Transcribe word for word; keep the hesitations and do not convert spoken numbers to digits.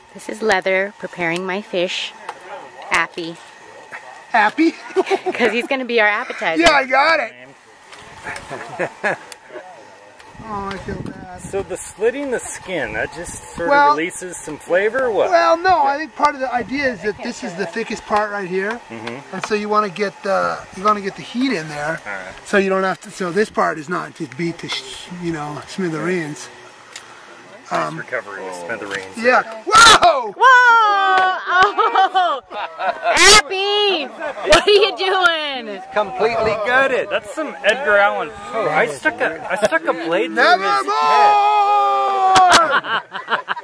This is Leather preparing my fish, Appy. Appy? Because he's going to be our appetizer. Yeah, I got it. Oh, I feel bad. So the slitting the skin, that just sort well, of releases some flavor or what? Well, no, I think part of the idea is that this is the thickest part right here. Mm-hmm. And so you want to get the, you want to get the heat in there. All right. So you don't have to, so this part is not just beat to, you know, smithereens. Nice Um, recovery, smithereens. Yeah. Whoa! Whoa! Oh! Appy! What are you doing? Completely gutted. That's some Edgar Allan Poe. I stuck a I stuck a blade through Never his more! head.